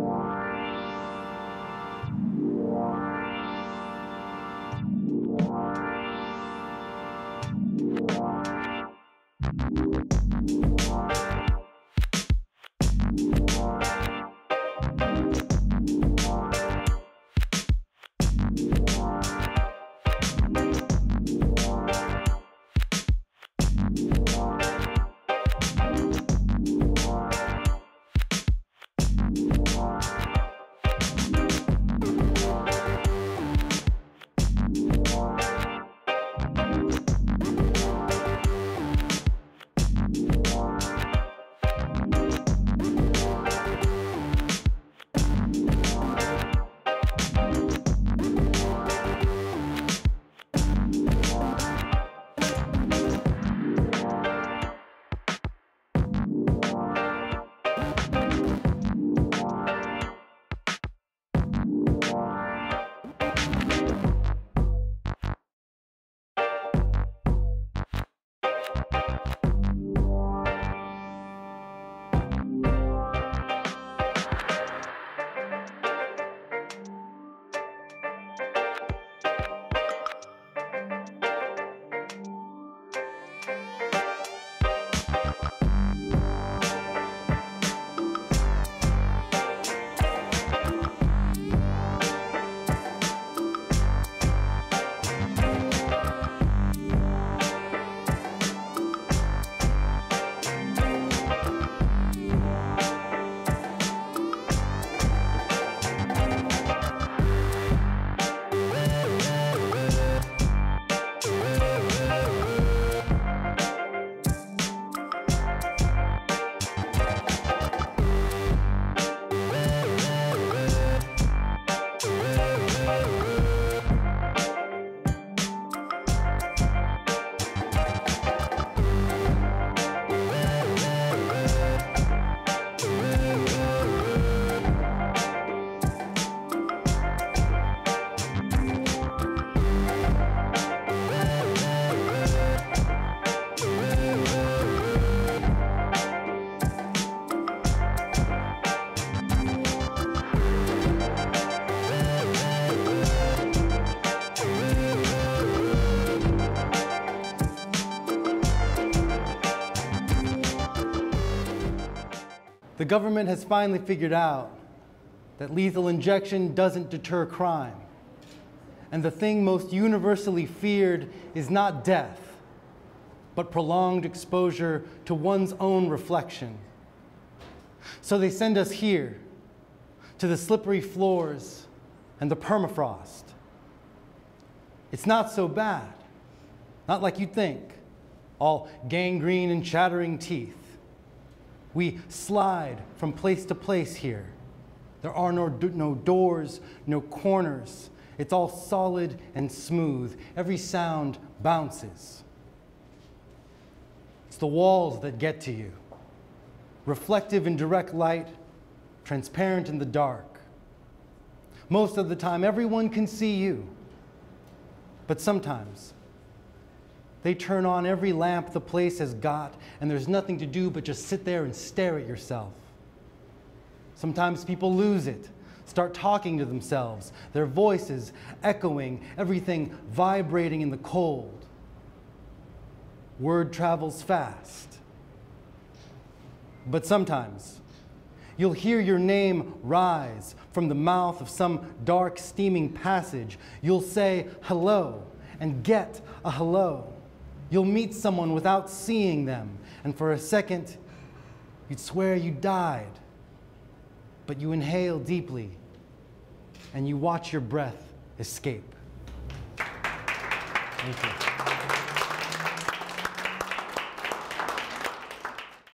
The government has finally figured out that lethal injection doesn't deter crime. And the thing most universally feared is not death, but prolonged exposure to one's own reflection. So they send us here, to the slippery floors and the permafrost. It's not so bad, not like you'd think, all gangrene and chattering teeth. We slide from place to place here. There are no doors, no corners. It's all solid and smooth. Every sound bounces. It's the walls that get to you. Reflective in direct light, transparent in the dark. Most of the time, everyone can see you. But sometimes, they turn on every lamp the place has got, and there's nothing to do but just sit there and stare at yourself. Sometimes people lose it, start talking to themselves, their voices echoing, everything vibrating in the cold. Word travels fast. But sometimes, you'll hear your name rise from the mouth of some dark, steaming passage. You'll say hello and get a hello. You'll meet someone without seeing them, and for a second, you'd swear you died. But you inhale deeply, and you watch your breath escape. Thank you.